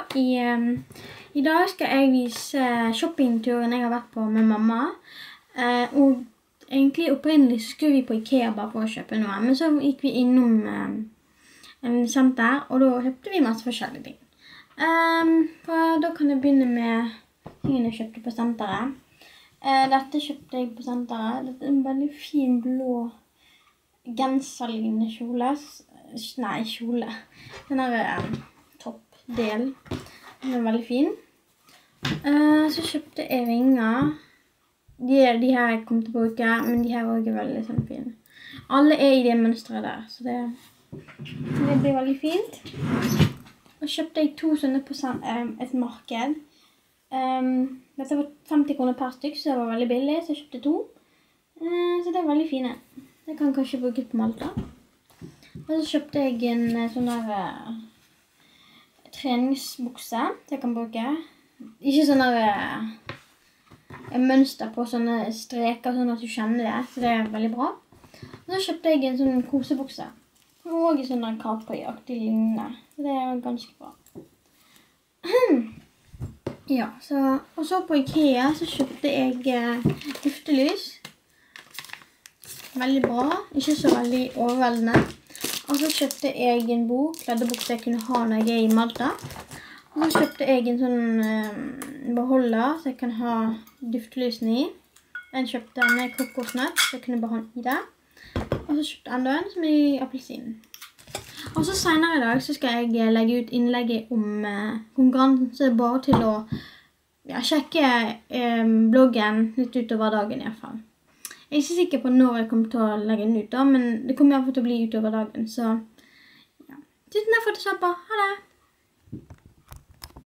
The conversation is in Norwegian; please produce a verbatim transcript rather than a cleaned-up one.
I, um, I dag skal jeg vise shoppingturen jeg har vært på med mamma. Uh, og egentlig opprinnelig så skulle vi på Ikea bare for å kjøpe noe. Men så gikk vi innom um, en senter, og da kjøpte vi masse forskjellige ting. Um, for da kan jeg begynne med tingene jeg kjøpte på senteret. Uh, dette kjøpte jeg på senteret. Dette er en veldig fin blå genserlignende kjole. Nei, kjole. Den er um, toppdel. Den er veldig fin. Uh, så kjøpte jeg ringer. De, de her jeg kom til å bruke, men de her også er veldig sånn fine. Alle er i det mønstret der, så det, det blir veldig fint. Og kjøpte jeg to sånne på um, et marked. Um, dette var femti kroner per stykk, så det var veldig billig, så jeg kjøpte to. Uh, så det er veldig fine. Det kan kanskje brukes på Malta. Og så kjøpte jeg en sånn der uh, treningsbukse som jeg kan bruke. Ikke sånn der uh, en mønster på sånne streker, sånn at du kjenner det, så det er veldig bra. Og så kjøpte jeg en sånn kosebukse. Og en sånn der Capri-aktig lignende. Så det er ganske bra. Ja, så, og så på Ikea så kjøpte jeg uh, duftelys. Veldig bra, ikke så veldig overveldende. Og så kjøpte jeg en bok, kladdebok som jeg kunne ha når jeg er i Malta. Og så kjøpte jeg en sånn eh, beholder så jeg kan ha duftelysene i. Den kjøpte jeg med kokosnøtt, så jeg kunne bare ha den i det. Og så kjøpte jeg enda en som er i appelsin. Og så senere i dag så skal jeg legge ut innlegget om eh, konkurranse bare til å ja, sjekke eh, bloggen litt utover dagen i hvert fall. Jeg er ikke sikker på når jeg kommer til å legge den ut da, men det kommer i hvert fall til å bli utover dagen, så ja. Tusen takk for at du så på. Ha det!